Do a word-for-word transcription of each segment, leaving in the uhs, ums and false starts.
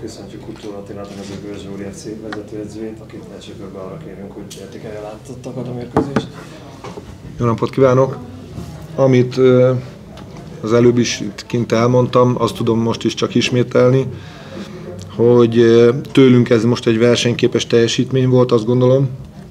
köszöntjük Kultúra Attilát, a Mezőgőrzsóri ef cé vezetőedzőjét, akit első körben arra kérünk, hogy értékelje látottakat a mérkőzést. Jó napot kívánok! Amit az előbb is kint elmondtam, azt tudom most is csak ismételni, hogy tőlünk ez most egy versenyképes teljesítmény volt, azt gondolom,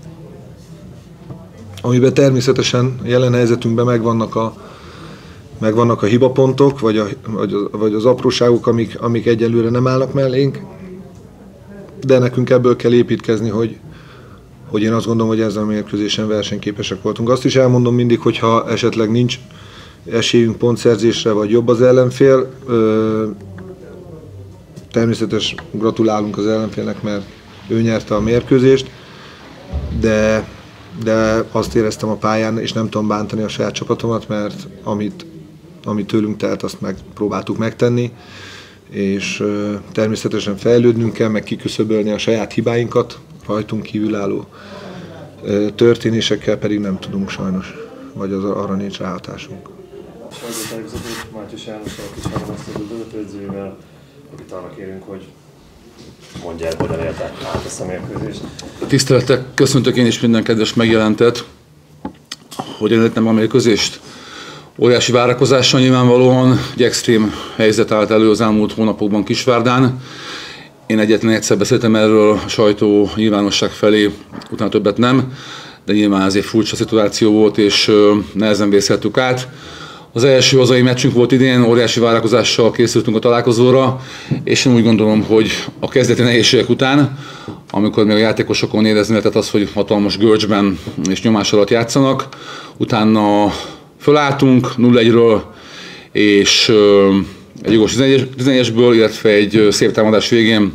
amiben természetesen jelen helyzetünkben megvannak a, megvannak a hibapontok, vagy, a, vagy, a, vagy az apróságok, amik, amik egyelőre nem állnak mellénk, de nekünk ebből kell építkezni, hogy, hogy én azt gondolom, hogy ezzel a mérkőzésen versenyképesek voltunk. Azt is elmondom mindig, hogy ha esetleg nincs esélyünk pontszerzésre, vagy jobb az ellenfél, ö, természetesen gratulálunk az ellenfélnek, mert ő nyerte a mérkőzést, de, de azt éreztem a pályán, és nem tudom bántani a saját csapatomat, mert amit, amit tőlünk telt, azt megpróbáltuk megtenni, és ö, természetesen fejlődnünk kell, meg kiküszöbölni a saját hibáinkat, rajtunk kívülálló ö, történésekkel pedig nem tudunk sajnos, vagy az, arra nincs ráhatásunk. Sajtótájékoztatót Mátyus Jánossal, a Kisváromasztó vezetőedzőjével, akit arra kérünk, hogy mondja el, hogyan élte át ezt a mérkőzést. Tisztelettel köszöntök én is minden kedves megjelentet. Hogyan éltem a mérkőzést? Óriási várakozással nyilvánvalóan, egy extrém helyzet állt elő az elmúlt hónapokban Kisvárdán. Én egyetlen egyszer beszéltem erről a sajtó nyilvánosság felé, utána többet nem, de nyilván ez egy furcsa szituáció volt, és nehezen vészeltük át. Az első hazai meccsünk volt idén, óriási várakozással készültünk a találkozóra, és én úgy gondolom, hogy a kezdeti nehézségek után, amikor még a játékosokon érezni lehetett az, hogy hatalmas görcsben és nyomás alatt játszanak, utána fölálltunk nulla egyről, és egy jogos tizenegyesből, illetve egy szép támadás végén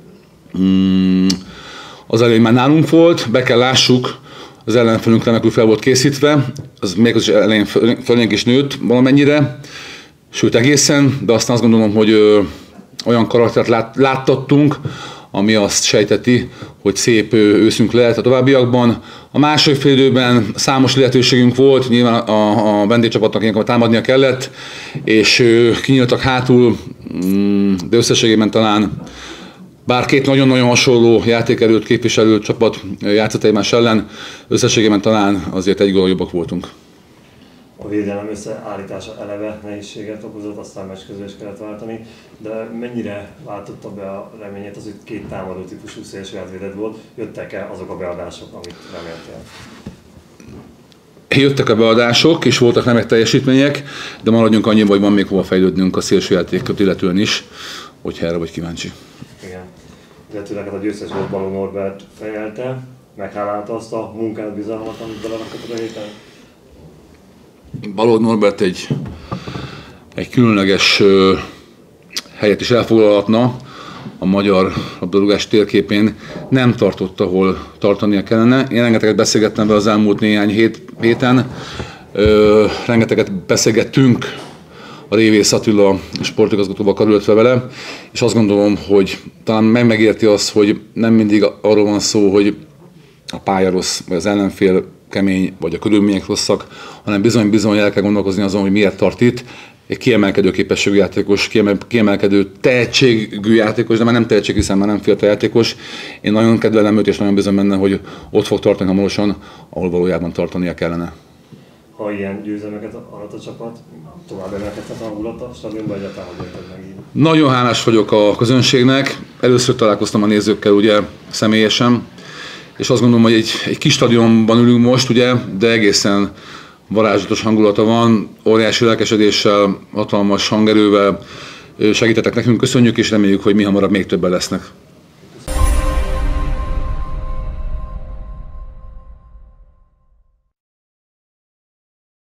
az előny már nálunk volt, be kell lássuk, az ellenfelünk remekül fel volt készítve, az még az elején fölénk is nőtt valamennyire, sőt egészen, de aztán azt gondolom, hogy ö, olyan karaktert lát, láttattunk, ami azt sejteti, hogy szép ö, őszünk lehet a továbbiakban. A második fél időben számos lehetőségünk volt, nyilván a, a vendégcsapatnak ilyenkor támadnia kellett, és ö, kinyíltak hátul, de összességében talán bár két nagyon-nagyon hasonló játékerőt képviselő csapat játszott egymás ellen, összességében talán azért egy gól jobbak voltunk. A védelem összeállítása eleve nehézséget okozott, aztán meccs közül is kellett váltani, de mennyire váltotta be a reményét az, hogy két támadó típusú szélső átvéded volt, jöttek-e azok a beadások, amit reméltél? Jöttek a beadások, és voltak remek teljesítmények, de maradjunk annyiban, hogy van még hova fejlődnünk a szélsőjátékot illetően is, hogyha erre vagy kíváncsi. Igen. Illetőleg a győztes volt Balogh Norbert fejelte, meghálálta azt a munkát, bizalmat, amit belerakott a héten? Balogh Norbert egy, egy különleges ö, helyet is elfoglalhatna a magyar labdarúgás térképén, nem tartott, ahol tartania kellene. Én rengeteget beszélgettem vele az elmúlt néhány hét, héten, ö, rengeteget beszélgettünk a Révész Attila sportigazgatóval karöltve vele, és azt gondolom, hogy talán meg megérti azt, hogy nem mindig arról van szó, hogy a pálya rossz, vagy az ellenfél kemény, vagy a körülmények rosszak, hanem bizony-bizony el kell gondolkozni azon, hogy miért tart itt. Egy kiemelkedő képességű játékos, kiemelkedő tehetségű játékos, de már nem tehetség, hiszen már nem fiatal játékos. Én nagyon kedvelem őt, és nagyon bízom benne, hogy ott fog tartani hamarosan, ahol valójában tartania kellene. Ha ilyen győzelmeket arat a csapat, tovább emelkedhet a hangulat a stadionban, egyáltalán hogy érted meg így? Nagyon hálás vagyok a közönségnek. Először találkoztam a nézőkkel ugye személyesen, és azt gondolom, hogy egy, egy kis stadionban ülünk most, ugye, de egészen varázslatos hangulata van, óriási lelkesedéssel, hatalmas hangerővel segítettek nekünk, köszönjük, és reméljük, hogy mi hamarabb még többen lesznek.